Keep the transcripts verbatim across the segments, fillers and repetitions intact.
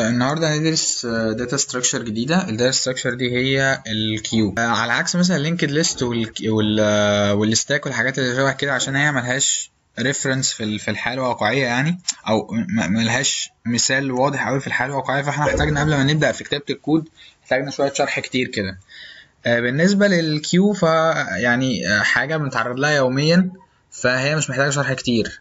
آه النهارده هندرس داتا ستراكشر جديده. الداتا ستراكشر دي هي الكيو، آه على عكس مثلا اللينكد ليست والستاك والحاجات اللي شبه كده، عشان هي ملهاش ريفرنس في في الحياه الواقعيه يعني، او ملهاش مثال واضح قوي في الحياه الواقعيه. فاحنا محتاجنا قبل ما نبدا في كتابه الكود محتاجنا شويه شرح كتير كده. آه بالنسبه للكيو فيعني آه حاجه بنتعرض لها يوميا، فهي مش محتاجه شرح كتير.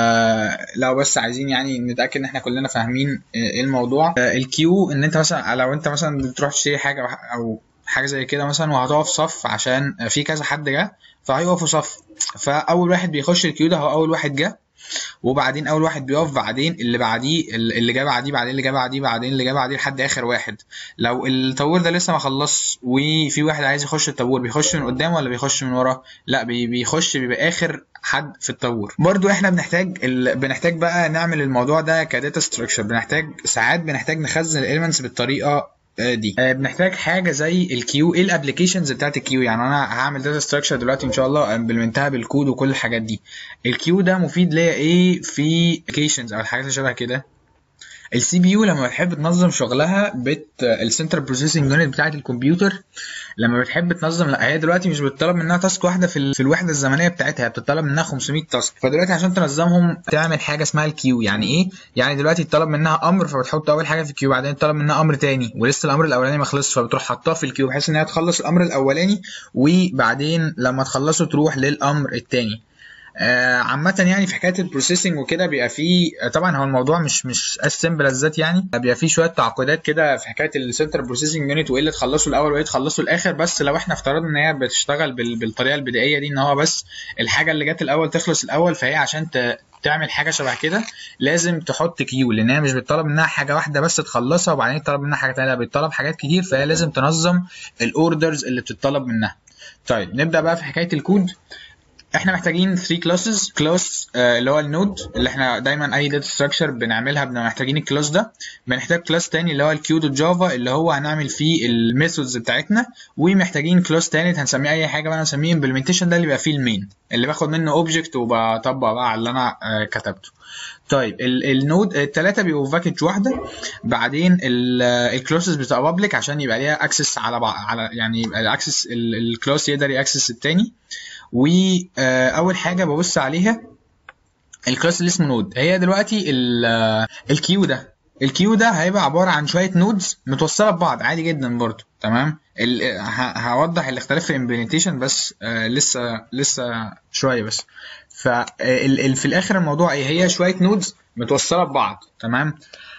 آه لو بس عايزين يعني نتاكد ان احنا كلنا فاهمين ايه الموضوع. آه الكيو ان انت مثلا لو انت مثلا بتروح تشتري حاجه او حاجه زي كده مثلا، وهتقف صف عشان في كذا حد جه فهيقفوا صف، فاول واحد بيخش الكيو ده هو اول واحد جه، وبعدين اول واحد بيقف، بعدين اللي بعديه اللي جه بعديه، بعدين اللي جه بعديه، بعدين اللي جه بعديه لحد اخر واحد. لو الطابور ده لسه ما خلصش وفي واحد عايز يخش الطابور، بيخش من قدام ولا بيخش من ورا؟ لا، بيخش بيبقى اخر حد في الطابور. برضو احنا بنحتاج ال... بنحتاج بقى نعمل الموضوع ده كداتا ستراكشر. بنحتاج ساعات بنحتاج نخزن الاليمنتس بالطريقه دي. بنحتاج حاجه زي الكيو. ايه الابلكيشنز بتاعت الكيو؟ يعني انا هعمل داتا ستراكشر دلوقتي ان شاء الله امبلمنتها بالكود وكل الحاجات دي. الكيو ده مفيد ليا ايه في ابلكيشنز او الحاجات اللي شبه كده؟ السي بي يو لما بتحب تنظم شغلها بت السنترال بروسيسنج يونت بتاعه الكمبيوتر لما بتحب تنظم، لا هي دلوقتي مش بتطلب منها تاسك واحده في, ال... في الوحده الزمنيه بتاعتها، هي بتطلب منها خمسمية تاسك. فدلوقتي عشان تنظمهم تعمل حاجه اسمها الكيو. يعني ايه؟ يعني دلوقتي اتطلب منها امر فبتحط اول حاجه في الكيو، بعدين اتطلب منها امر تاني ولسه الامر الاولاني ما خلصش فبتروح حاطاه في الكيو بحيث ان هي تخلص الامر الاولاني، وبعدين لما تخلصه تروح للامر التاني. آه عامة يعني في حكاية البروسيسنج وكده بيبقى فيه طبعا، هو الموضوع مش مش as simple as that يعني، بيبقى فيه شوية تعقيدات كده في حكاية السنترال بروسيسنج يونت، وايه اللي تخلصه الاول وايه اللي تخلصه الاخر. بس لو احنا افترضنا ان هي بتشتغل بالطريقة البدائية دي، ان هو بس الحاجة اللي جت الاول تخلص الاول، فهي عشان ت تعمل حاجه شبه كده لازم تحط كيو، لان هي مش بتطلب منها حاجه واحده بس تخلصها وبعدين تطلب منها حاجه ثانيه، بتطلب حاجات كتير، فهي لازم تنظم الاوردرز اللي بتطلب منها. طيب نبدا بقى في حكايه الكود. احنا محتاجين ثلاثة كلاسز. كلاس آه اللي هو النود، اللي احنا دايما اي داتا ستراكشر بنعملها بنبقى محتاجين الكلاس ده. بنحتاج كلاس تاني اللي هو الكيو دوت جافا اللي هو هنعمل فيه الميثودز بتاعتنا، ومحتاجين كلاس تالت هنسميه اي حاجه بقى، نسميه امبلمنتيشن، ده اللي بيبقى فيه المين اللي باخد منه اوبجكت وبطبق بقى على اللي انا آه كتبته. طيب النود الثلاثه بيبقوا في باكج واحده، بعدين الكلاسز بتبقى بابليك عشان يبقى ليها اكسس على بعض، على يعني يبقى الاكسس الكلاس يقدر ياكسس الثاني. واول حاجه ببص عليها الكلاس اللي اسمه نود. هي دلوقتي الكيو ده الكيو ده هيبقى عباره عن شويه نودز متوصله ببعض عادي جدا برضو، تمام. هوضح الاختلاف في الامبلمنتيشن بس آه لسه لسه شويه بس. ففي الاخر الموضوع ايه؟ هي شويه نودز متوصله ببعض، تمام.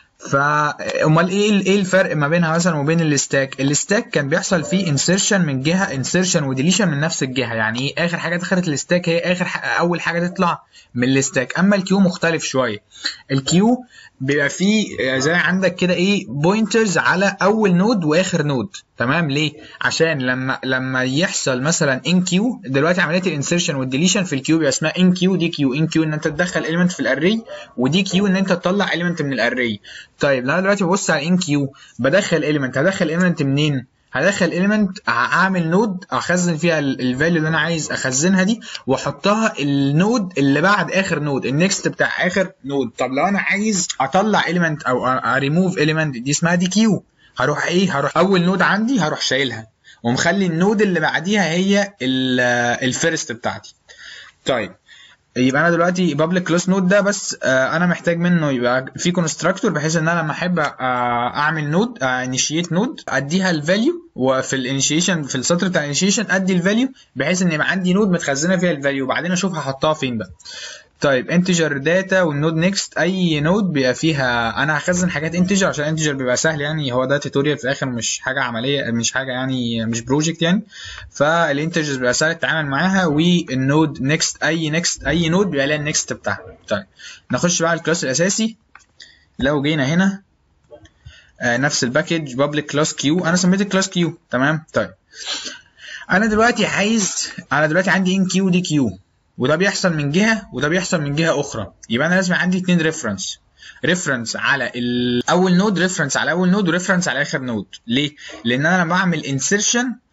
فامال ايه ايه الفرق ما بينها مثلا وبين الستاك؟ الستاك كان بيحصل فيه انسيرشن من جهه، انسيرشن وديليشن من نفس الجهه. يعني ايه؟ اخر حاجه دخلت الستاك هي اخر حاجة اول حاجه تطلع من الستاك. اما الكيو مختلف شويه. الكيو بيبقى فيه زي عندك كده ايه بوينترز على اول نود واخر نود، تمام. ليه؟ عشان لما لما يحصل مثلا ان كيو، دلوقتي عمليه الانسيرشن والديليشن في الكيو بيبقى اسمها ان كيو دي كيو. ان كيو ان انت تدخل اليمنت في الاري، ودي كيو ان انت تطلع اليمنت من الاري. طيب لو انا دلوقتي ببص على ان كيو بدخل اليمنت، هدخل اليمنت منين؟ هدخل اليمنت هعمل نود اخزن فيها الفاليو اللي انا عايز اخزنها دي، واحطها النود اللي بعد اخر نود، النكست بتاع اخر نود. طب لو انا عايز اطلع اليمنت او اريموف اليمنت، دي اسمها دي كيو. هروح ايه؟ هروح اول نود عندي هروح شايلها ومخلي النود اللي بعديها هي الفيرست بتاعتي. طيب يبقى انا دلوقتي بابليك كلاس نود ده بس آه انا محتاج منه يبقى في كونستراكتور، بحيث ان انا لما احب آه اعمل نود انيشيت نود اديها الفاليو، وفي الانيشيشن في السطر بتاع الانيشيشن ادي الفاليو بحيث ان يبقى عندي نود متخزنه فيها الفاليو، وبعدين اشوف هحطها فين بقى. طيب انتجر داتا والنود نيكست. اي نود بيبقى فيها انا هخزن حاجات انتجر عشان انتجر بيبقى سهل يعني، هو ده توتوريال في الاخر مش حاجه عمليه، مش حاجه يعني مش بروجكت يعني، فالانتجرز بيبقى سهل التعامل معاها. والنود نيكست اي نيكست اي نود بيبقى لها النيكست بتاعها. طيب نخش بقى على الكلاس الاساسي. لو جينا هنا آه نفس الباكج بابليك كلاس كيو، انا سميت الكلاس كيو، تمام. طيب انا دلوقتي عايز انا دلوقتي عندي ان كيو دي كيو، وده بيحصل من جهه وده بيحصل من جهه اخرى. يبقى انا لازم عندي اتنين ريفرنس، ريفرنس على الاول نود، ريفرنس على اول نود، وريفرنس على اخر نود. ليه؟ لان انا لما بعمل انسيرشن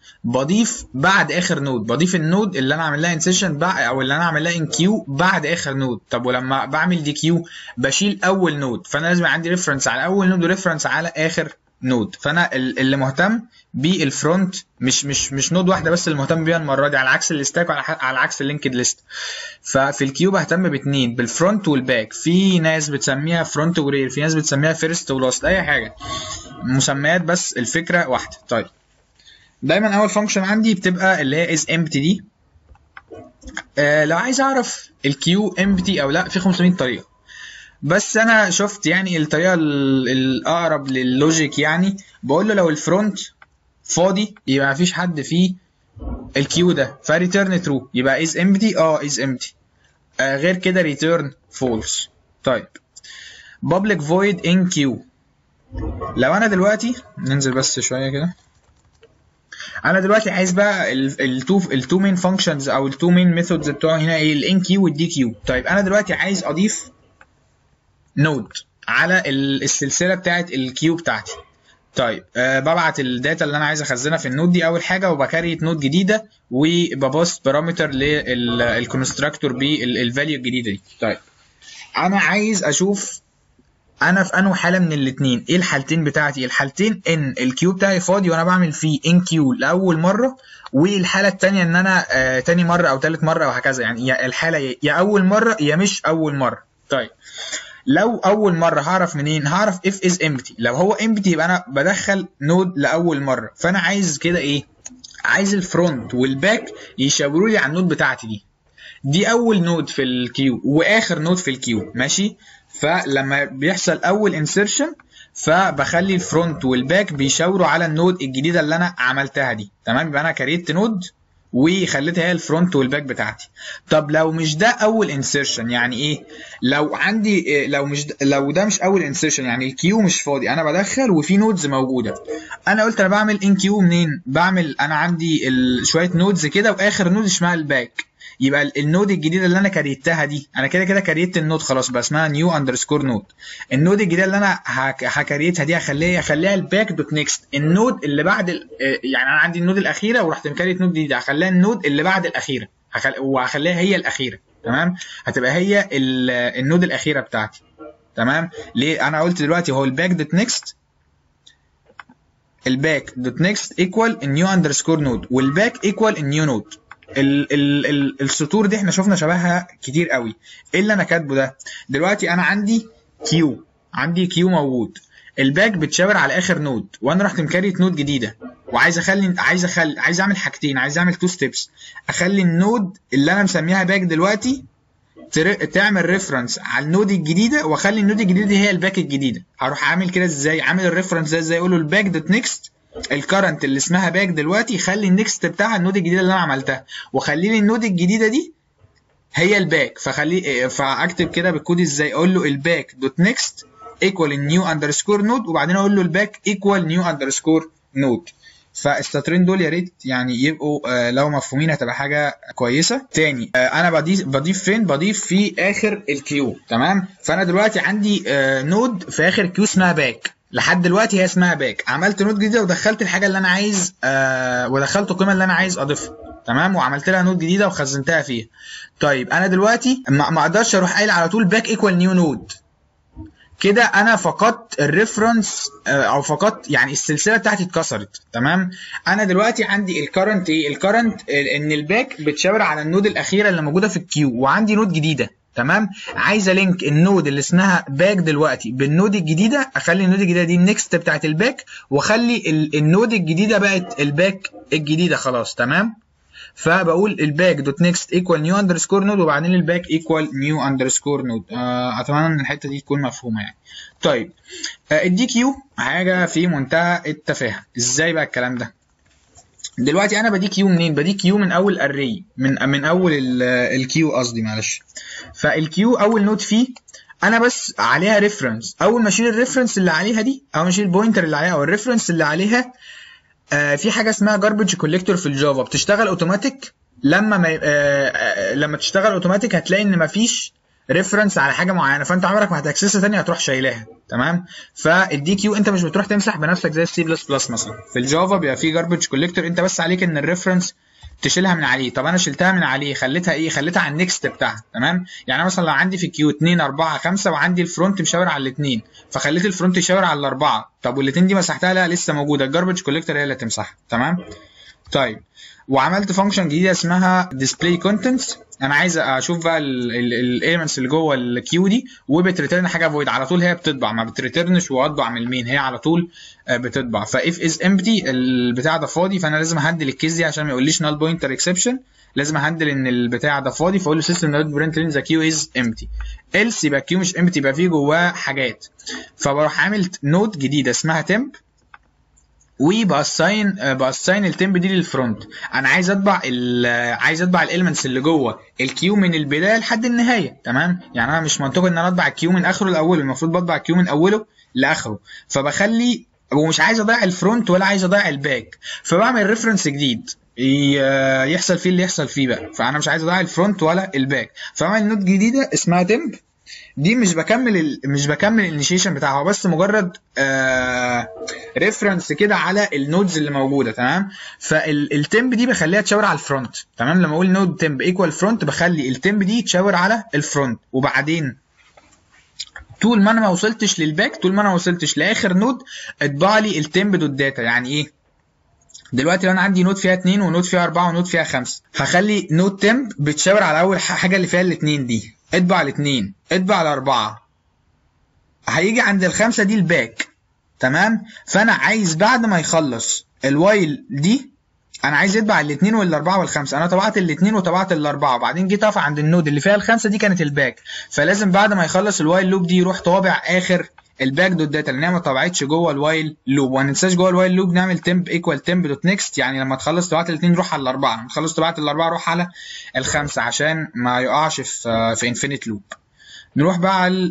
بضيف بعد اخر نود، بضيف النود اللي انا عامل لها انسيشن او اللي انا عامل لها ان كيو بعد اخر نود. طب ولما بعمل دي كيو بشيل اول نود، فانا لازم عندي ريفرنس على اول نود وريفرنس على اخر نود. فانا اللي مهتم بالفرونت مش مش مش نود واحده بس اللي مهتم بيها المره دي، على عكس الستاك وعلى على عكس اللينكد ليست. ففي الكيو بهتم باثنين، بالفرونت والباك. في ناس بتسميها فرونت ورير، في ناس بتسميها فيرست ولاست، اي حاجه مسميات بس الفكره واحده. طيب دايما اول فانكشن عندي بتبقى اللي هي از امبتي دي. آه لو عايز اعرف الكيو امبتي او لا في خمسمية طريقه، بس انا شفت يعني الطريقه الاقرب لللوجيك، يعني بقول له لو الفرونت فاضي يبقى مفيش حد فيه الكيو ده، فريتيرن ترو، يبقى از امبتي اه از امبتي، آه غير كده ريتيرن فولس. طيب public void in queue، لو انا دلوقتي ننزل بس شويه كده، انا دلوقتي عايز بقى التو التو مين فانكشنز او التو مين ميثودز بتوع هنا ايه، الان كيو والدي كيو. طيب انا دلوقتي عايز اضيف نود على السلسله بتاعه الكيو بتاعتي. طيب أه ببعت الداتا اللي انا عايز اخزنها في النود دي اول حاجه، وبكريت نود جديده وبباص بارامتر للكونستراكتور بالفاليو الجديده دي. طيب انا عايز اشوف انا في انه حاله من الاثنين، ايه الحالتين بتاعتي؟ الحالتين ان الكيو بتاعي فاضي وانا بعمل فيه ان كيو لاول مره، والحاله الثانيه ان انا آه تاني مره او ثالث مره وهكذا، يعني يا الحاله يا اول مره يا مش اول مره. طيب لو اول مره هعرف منين؟ هعرف if is empty. لو هو empty يبقى انا بدخل نود لاول مره، فانا عايز كده ايه، عايز الفرونت والباك يشاوروا لي على النود بتاعتي دي، دي اول نود في الكيو واخر نود في الكيو، ماشي؟ فلما بيحصل اول انسيرشن فبخلي الفرونت والباك بيشاوروا على النود الجديده اللي انا عملتها دي، تمام؟ يبقى انا كريت نود وخليتها هي الفرونت والباك بتاعتي. طب لو مش ده اول انسيرشن، يعني ايه؟ لو عندي لو مش لو ده مش اول انسيرشن، يعني الكيو مش فاضي، انا بدخل وفي نودز موجوده. انا قلت انا بعمل ان كيو منين؟ بعمل انا عندي شويه نودز كده واخر نود اسمها الباك، يبقى النود الجديده اللي انا كريتها دي، انا كده كده كريت النود خلاص بقى اسمها نيو اندرسكور نود. النود الجديده اللي انا هكريتها دي هخليها هخليها الباك دوت نيكست، النود اللي بعد ال... يعني انا عندي النود الاخيره ورحت مكريت نود جديده، هخليها النود اللي بعد الاخيره، هخل... وهخليها هي الاخيره، تمام؟ هتبقى هي ال... النود الاخيره بتاعتي، تمام؟ ليه انا قلت دلوقتي هو الباك دوت نيكست، الباك دوت نيكست ايكوال النيو اندرسكور نود، والباك ايكوال النيو نود. ال ال ال السطور دي احنا شفنا شبهها كتير قوي. ايه اللي انا كاتبه ده؟ دلوقتي انا عندي كيو، عندي كيو موجود، الباك بتشاور على اخر نود، وانا رحت مكريت نود جديده وعايز اخلي عايز اخلي عايز اعمل حاجتين، عايز اعمل تو ستيبس، اخلي النود اللي انا مسميها باك دلوقتي تعمل ريفرنس على النود الجديده، واخلي النود الجديده دي هي الباك الجديده. هروح اعمل كده ازاي؟ عامل الريفرنس ده ازاي؟ اقول له الباك دوت نيكست الكرنت اللي اسمها باك دلوقتي، خلي النكست بتاعها النود الجديده اللي انا عملتها، وخلي لي النود الجديده دي هي الباك. فخلي فاكتب كده بالكود ازاي؟ اقول له الباك دوت نيكست ايكوال النيو اندرسكور نود، وبعدين اقول له الباك ايكوال نيو اندرسكور نود. فالسطرين دول يا ريت يعني يبقوا آه لو مفهومين هتبقى حاجه كويسه. تاني آه انا بضيف بضيف فين؟ بضيف في اخر الكيو، تمام؟ فانا دلوقتي عندي آه نود في اخر الكيو اسمها باك، لحد دلوقتي هي اسمها باك. عملت نود جديده ودخلت الحاجه اللي انا عايز آه ودخلت القيمه اللي انا عايز اضيفها، تمام؟ وعملت لها نود جديده وخزنتها فيها. طيب انا دلوقتي ما اقدرش اروح قايل على طول باك ايكوال نيو نود، كده انا فقدت الريفرنس او فقدت يعني السلسله بتاعتي اتكسرت، تمام؟ انا دلوقتي عندي الكرنت ايه؟ الكرنت ان الباك بتشاور على النود الاخيره اللي موجوده في الكيو، وعندي نود جديده، تمام؟ عايز الينك النود اللي اسمها باك دلوقتي بالنود الجديده، اخلي النود الجديده دي النكست بتاعت الباك، واخلي النود الجديده بقت الباك الجديده خلاص، تمام؟ فبقول الباك دوت نيكست ايكوال نيو اندرسكور نود، وبعدين الباك ايكوال نيو اندرسكور نود. اتمنى ان الحته دي تكون مفهومه يعني. طيب آه الدي كيو حاجه في منتهى التفاهه. ازاي بقى الكلام ده؟ دلوقتي انا بدي كيو منين؟ بدي كيو من اول اري، من من اول الكيو قصدي، معلش. فالكيو اول نود فيه انا بس عليها ريفرنس، اول ما اشيل الريفرنس اللي عليها دي، او ما اشيل البوينتر اللي عليها او الريفرنس اللي عليها، آه في حاجه اسمها جاربج كوليكتور في الجافا بتشتغل اوتوماتيك. لما ما آه آه لما تشتغل اوتوماتيك هتلاقي ان مفيش ريفرنس على حاجه معينه، فانت عمرك ما هتاكسسها تاني، هتروح شايلها. تمام. فالدي كيو انت مش بتروح تمسح بنفسك زي السي بلس بلس مثلا. في الجافا بيبقى فيه جاربج كوليكتور، انت بس عليك ان الريفرنس تشيلها من عليه. طب انا شلتها من عليه، خليتها ايه؟ خليتها على النكست بتاعها. تمام. يعني مثلا لو عندي في كيو اتنين اربعة خمسة وعندي الفرونت مشاور على الاثنين، فخليت الفرونت يشاور على الاربعه، طب والاثنين دي مسحتها؟ لا لسه موجوده، الجاربج كوليكتور هي اللي هتمسحها. تمام. طيب وعملت فانكشن جديده اسمها display contents. انا عايز اشوف بقى الاليمنتس اللي جوه الكيو دي، وبتريتيرن حاجه فويد على طول، هي بتطبع، ما بتريتيرنش واطبع من المين، هي على طول بتطبع. فاف از امبتي البتاع ده فاضي، فانا لازم اهندل الكيس دي عشان ما يقوليش null pointer exception، لازم اهندل ان البتاع ده فاضي، فاقول له system dot println the queue is empty. else يبقى الكيو مش empty، يبقى فيه جواه حاجات. فبروح عامل نود جديده اسمها temp، وباساين باساين التمب دي للفرونت. انا عايز اطبع عايز اطبع الاليمنتس اللي جوه الكيو من البدايه لحد النهايه. تمام. يعني انا مش منطقي ان انا اطبع الكيو من اخره لاوله، المفروض بطبع الكيو من اوله لاخره. فبخلي، ومش عايز اضيع الفرونت ولا عايز اضيع الباك، فبعمل ريفرنس جديد يحصل فيه اللي يحصل فيه بقى. فانا مش عايز اضيع الفرونت ولا الباك، فاعمل نوت جديده اسمها تمب. دي مش بكمل ال... مش بكمل الانيشيشن بتاعها، بس مجرد آه... ريفرنس كده على النودز اللي موجوده. تمام. فالتمب دي بخليها تشاور على الفرونت. تمام. لما اقول نود تمب ايكوال فرونت، بخلي التمب دي تشاور على الفرونت، وبعدين طول ما انا ما وصلتش للباك، طول ما انا ما وصلتش لاخر نود، اطبع لي التمب دوت داتا. يعني ايه؟ دلوقتي لو انا عندي نود فيها اتنين ونود فيها اربعة ونود فيها خمسة، هخلي نود تمب بتشاور على اول حاجه اللي فيها الاتنين دي، اطبع الاثنين، اطبع الاربعه، هيجي عند الخمسه دي الباك. تمام. فانا عايز بعد ما يخلص الوايل دي، انا عايز يطبع الاثنين والاربعه والخمسه. انا طبعت الاثنين وطبعت الاربعه، وبعدين جيت اقف عند النود اللي فيها الخمسه دي كانت الباك، فلازم بعد ما يخلص الوايل لوب دي يروح طابع اخر الباك دوت داتا، لان هي ما طبعتش جوه الوايل لوب. وما ننساش جوه الوايل لوب نعمل temp equal temp دوت next، يعني لما تخلص طبعت الاثنين روح على الاربعه، لما تخلص طبعت الاربعه روح على الخمسه، عشان ما يقعش في في انفينيت لوب. نروح بقى على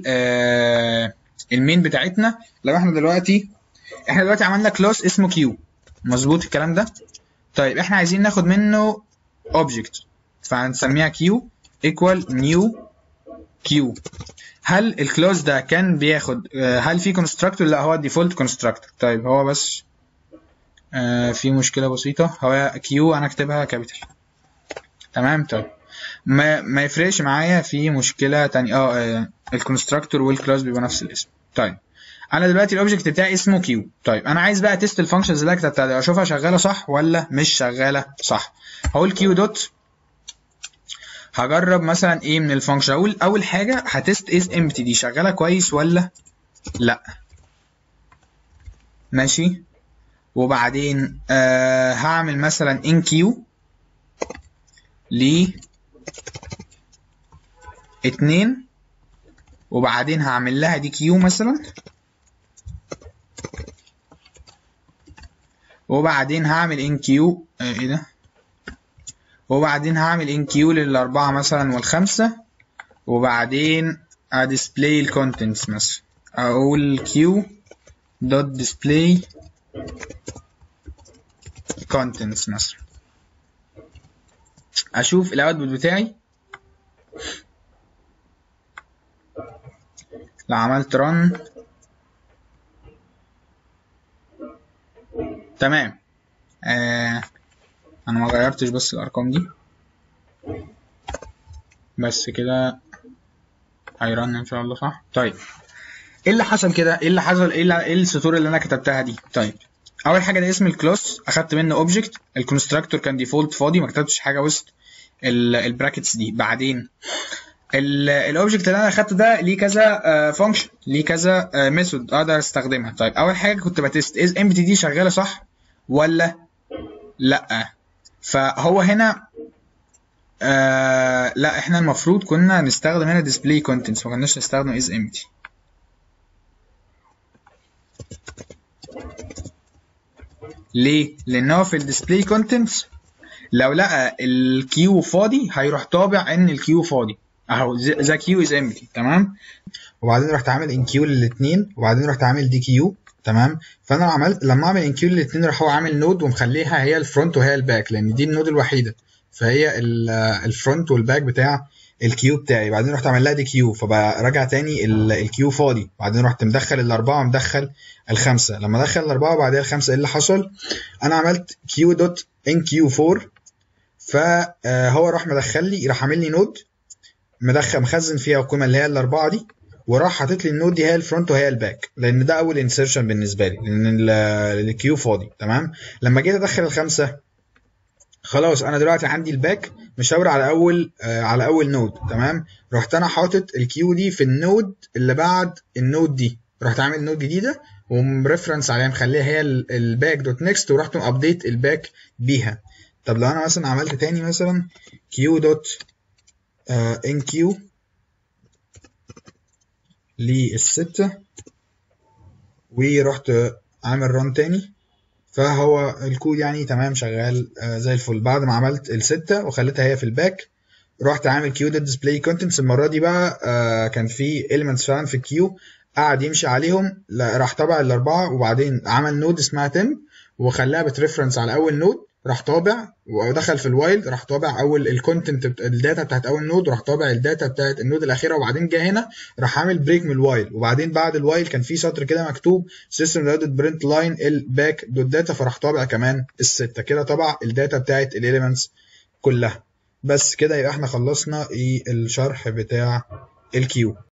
المين بتاعتنا. لو احنا دلوقتي احنا دلوقتي عملنا كلاس اسمه كيو، مظبوط الكلام ده؟ طيب احنا عايزين ناخد منه اوبجكت، فهنسميها كيو equal new كيو. هل الكلاس ده كان بياخد، هل في كونستراكتور؟ لا هو الديفولت كونستراكتور. طيب هو بس آه في مشكله بسيطه، هو كيو انا اكتبها كابيتال. تمام. طيب ما ما يفرقش معايا، في مشكله تانية اه الكونستراكتور والكلاس بيبقى نفس الاسم. طيب انا دلوقتي الاوبجكت بتاعي اسمه كيو. طيب انا عايز بقى تيست الفانكشنز اللي كتبتها دي، اشوفها شغاله صح ولا مش شغاله صح. هقول كيو دوت، هجرب مثلا ايه من الفانكشن. اقول اول حاجه هتست از امبتي، دي شغاله كويس ولا لا؟ ماشي. وبعدين آه هعمل مثلا ان كيو ل اتنين، وبعدين هعمل لها دي كيو مثلا، وبعدين هعمل ان كيو آه ايه ده وبعدين هعمل ان كيو للاربعه مثلا والخمسه، وبعدين اديسبلاي الكونتنتس مثلا، اقول كيو دوت ديسبلاي كونتنتس مثلا، اشوف الاوتبوت بتاعي. لو عملت رن تمام. آه انا ما غيرتش بس الارقام دي، بس كده هيرن ان شاء الله صح. طيب ايه اللي حصل كده؟ ايه اللي حصل؟ ايه ايه السطور اللي انا كتبتها دي؟ طيب اول حاجه ده اسم الكلاس، اخدت منه اوبجكت، الكونستراكتور كان ديفولت فاضي، ما كتبتش حاجه وسط البراكتس دي. بعدين الاوبجكت اللي انا اخدته ده ليه كذا فانكشن، ليه كذا ميثود اقدر استخدمها. طيب اول حاجه كنت بتست از امبتي دي شغاله صح ولا لا؟ فهو هنا آه لا، احنا المفروض كنا نستخدم هنا display contents، ما كناش نستخدم is empty. ليه؟ لان هو في الديسبلاي كونتنتس لو لقى الكيو فاضي هيروح طابع ان الكيو فاضي اهو ذا كيو از امبتي. تمام. وبعدين رحت عامل ان كيو للاثنين، وبعدين رحت عامل دي كيو. تمام. فانا عملت لما اعمل ان كيو للاثنين راح هو عامل نود ومخليها هي الفرونت وهي الباك، لان دي النود الوحيده، فهي الفرونت والباك بتاع الكيو بتاعي، بعدين رحت عامل لها دي كيو، فبقى راجع تاني الكيو فاضي، بعدين رحت مدخل الاربعه ومدخل الخمسه. لما ادخل الاربعه وبعدين الخمسه ايه اللي حصل؟ انا عملت كيو دوت ان كيو فور، فهو راح مدخل لي، راح عامل لي نود مدخل مخزن فيها القيمه اللي هي الاربعه دي، وراح حاطط لي النود دي هي الفرونت وهي الباك، لان ده اول انسيرشن بالنسبه لي، لان الكيو فاضي. تمام. لما جيت ادخل الخمسه، خلاص انا دلوقتي عندي الباك مشاور على اول آه على اول نود. تمام. رحت انا حاطط الكيو دي في النود اللي بعد النود دي، رحت عامل نود جديده ومريفرنس عليها مخليها هي الباك دوت نيكست، ورحت مابديت الباك بيها. طب لو انا مثلا عملت تاني مثلا كيو دوت ان كيو للستة ورحت عامل ران تاني، فهو الكود يعني تمام شغال آه زي الفل. بعد ما عملت الستة وخليتها هي في الباك، رحت عامل كيو دوت ديسبلاي كونتنتس. المره دي بقى آه كان في elements فعلا في الكيو قعد يمشي عليهم، راح طابع الاربعه، وبعدين عمل نود اسمها تم وخلاها بتريفرنس على اول نود، راح طابع ودخل في الوايل، راح طابع اول الكونتنت الداتا بتاعت اول نود، وراح طابع الداتا بتاعت النود الاخيره، وبعدين جه هنا راح عامل بريك من الوايل، وبعدين بعد الوايل كان في سطر كده مكتوب سيستم دوت برنت لاين الباك دوت داتا، فراح طابع كمان السته كده، طبع الداتا بتاعت الاليمنتس كلها. بس كده يبقى احنا خلصنا ايه الشرح بتاع الكيو.